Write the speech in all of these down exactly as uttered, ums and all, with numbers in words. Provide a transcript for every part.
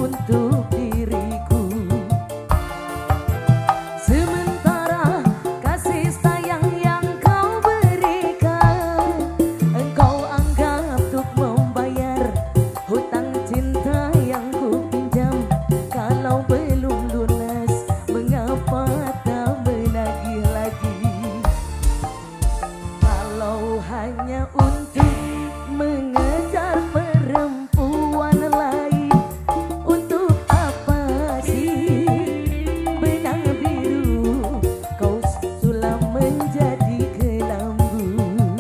untuk diriku. Sementara kasih sayang yang kau berikan, engkau anggap untuk membayar hutang cinta yang ku pinjam. Kalau belum lunas, mengapa tak menagih lagi? Kalau hanya untuk mengejar perempuan lain, untuk apa sih benang biru kau sulam menjadi kelambu?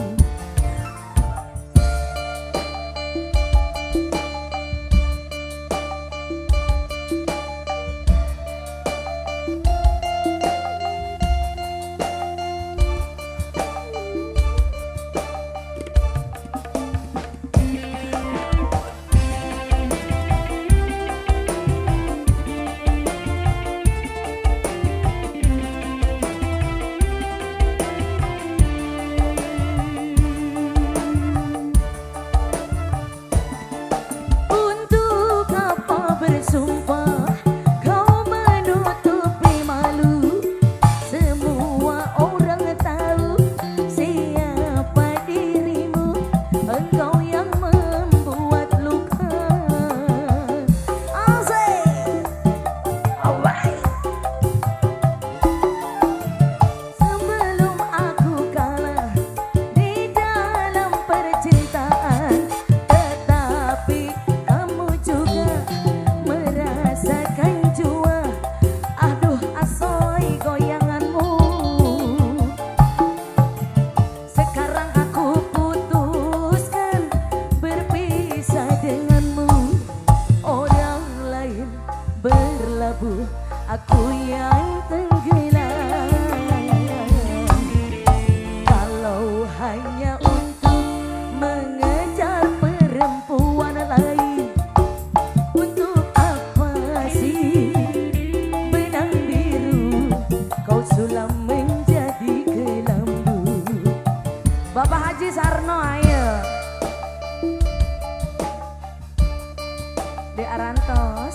Bersumpah kau menutupi malu, semua orang tahu siapa dirimu. Engkau yang membuat luka. Asik, alright. Sebelum aku kalah di dalam percintaan, tetapi kamu juga merasakan jua. Aduh asoy goyanganmu. Sekarang aku putuskan berpisah denganmu. Orang lain berlabuh, aku yang tenggelam. Kalau hanya untuk mengejar perempuan lain, untuk apa sih benang biru kau sulam menjadi kelambu? Bapak Haji Sarno ayo di Arantos.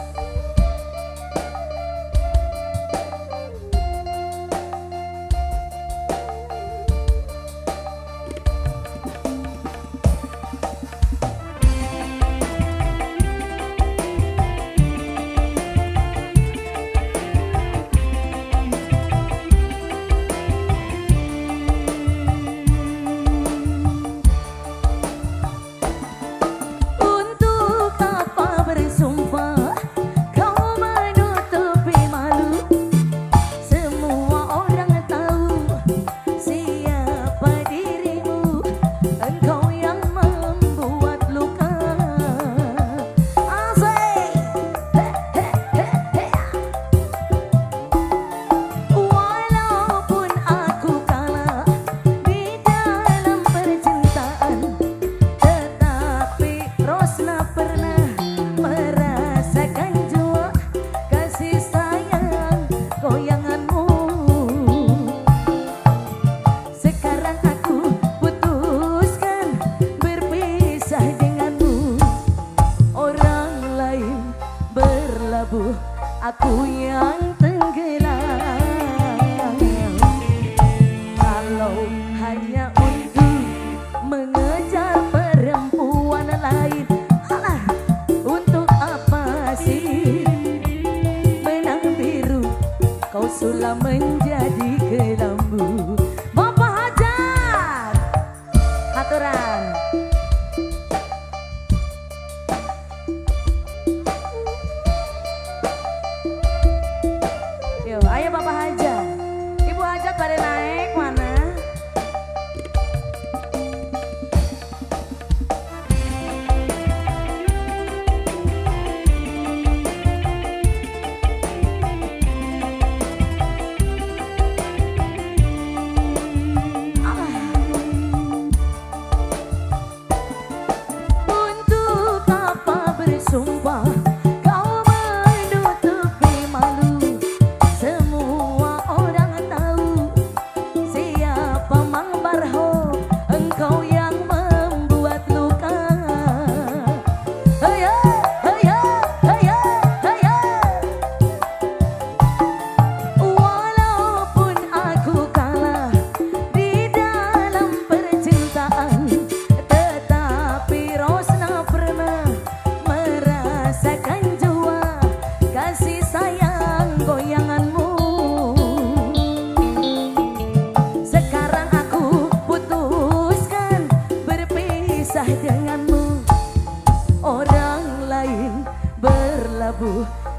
Aku yang tenggelam. Kalau hanya untuk mengejar perempuan lain, alah, untuk apa sih benang biru kau sulam menjadi kelambu? Bapak Hajar aturan. Ayo Bapak Hajat, Ibu Hajat pada naik mana?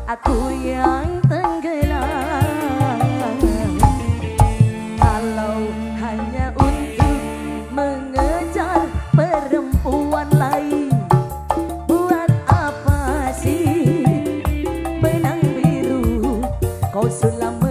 aku yang tenggelam. Kalau hanya untuk mengejar perempuan lain, buat apa sih benang biru kau sulam